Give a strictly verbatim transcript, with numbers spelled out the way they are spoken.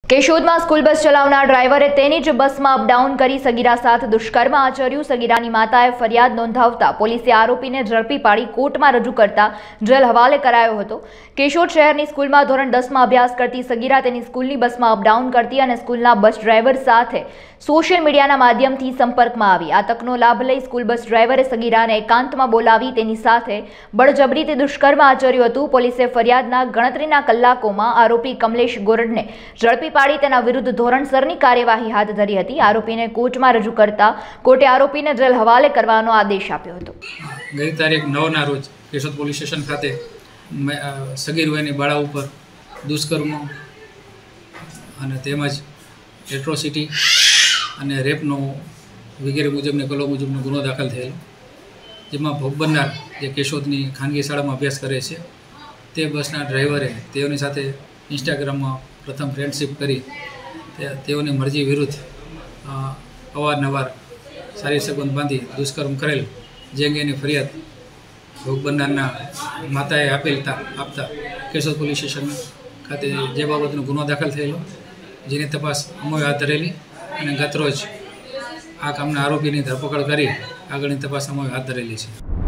કેશોદમાં school bus ચલાવનાર ડ્રાઈવરે તેની જ બસમાં અપડાઉન કરી સગીરા સાથે દુષ્કર્મ આચર્યું। સગીરાની માતાએ ફરિયાદ નોંધાવતા પોલીસે આરોપીને ઝડપી પાડી કોર્ટમાં રજૂ કરતા જેલ હવાલે કરાયો હતો। કેશોદ શહેરની સ્કૂલમાં ધોરણ દસમાં અભ્યાસ કરતી સગીરા તેની સ્કૂલની બસમાં અપડાઉન કરતી અને સ્કૂલના બસ ડ્રાઈવર સાથે સોશિયલ મીડિયાના માધ્યમથી સંપર્કમાં આવી। આ તકનો લાભ લઈ સ્કૂલ બસ ડ્રાઈવરે સગીરાને એકાંતમાં બોલાવી તેની સાથે બળજબરીથી દુષ્કર્મ આચર્યું હતું। પોલીસે ફરિયાદના ગણતરીના કલાકોમાં આરોપી કમલેશ ગોરડને ઝડપી પાડી તેના વિરુદ્ધ ધોરણસરની કાર્યવાહી હાથ ધરી હતી। આરોપીને કોર્ટમાં રજૂ કરતા કોર્ટે આરોપીને જેલ હવાલે કરવાનો આદેશ આપ્યો હતો। ગઈ તારીખ નવના રોજ કેશોદ પોલીસ સ્ટેશન ખાતે સગીર વયની બાળા ઉપર દુષ્કર્મ અને તેમજ એટ્રોસિટી અને રેપનો વગેરે મુજબની કલમ મુજબનો ગુનો દાખલ થયેલો, જેમાં ભોગ બનનાર જે કેશોદની ખાનગી શાળામાં અભ્યાસ કરે છે તે બસના ડ્રાઈવરે તેઓની સાથે ઇન્સ્ટાગ્રામમાં પ્રથમ ફ્રેન્ડશિપ કરી તેઓની મરજી વિરુદ્ધ અવારનવાર શારીરિક સંબંધ બાંધી દુષ્કર્મ કરેલ, જે અંગેની ફરિયાદ ભોગ બનનારના માતાએ આપેલતા આપતા કેશોદ પોલીસ સ્ટેશન ખાતે જે બાબતનો ગુનો દાખલ થયેલો, જેની તપાસ અમોએ હાથ ધરેલી અને ગતરોજ આ કામના આરોપીની ધરપકડ કરી આગળની તપાસ અમોએ હાથ ધરેલી છે।